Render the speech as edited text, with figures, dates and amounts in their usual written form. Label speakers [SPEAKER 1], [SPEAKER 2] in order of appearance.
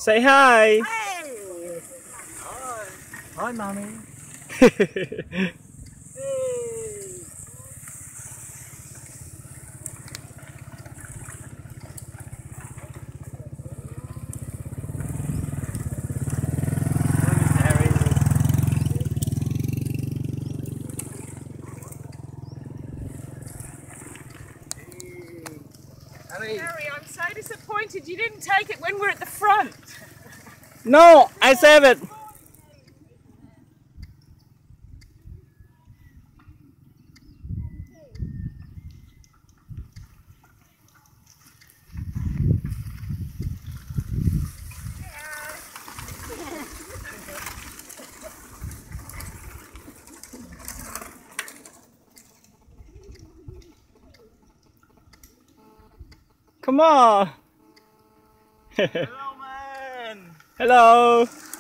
[SPEAKER 1] Say hi.
[SPEAKER 2] Hey. Hi. Hi, mommy. Hey.
[SPEAKER 3] Harry, I'm so disappointed you didn't take it when we're at the front.
[SPEAKER 1] No, I save it. Come on.
[SPEAKER 2] Hello, man.
[SPEAKER 1] Hello.